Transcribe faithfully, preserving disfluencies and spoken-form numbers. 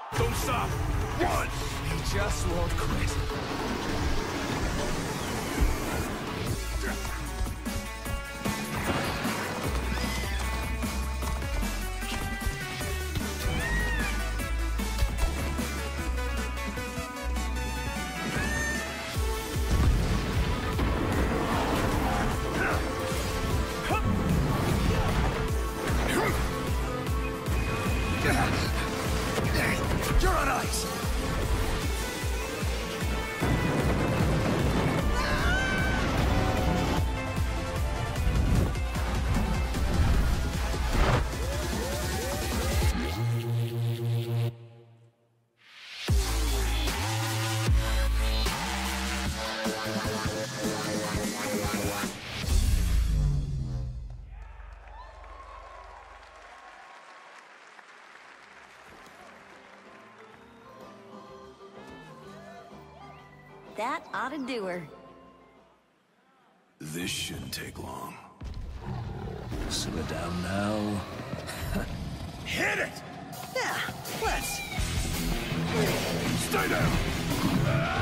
Don't stop! Run! He just won't quit. You're on ice! That ought to do her. This shouldn't take long. Simmer down now. Hit it! Yeah, let's. Stay down!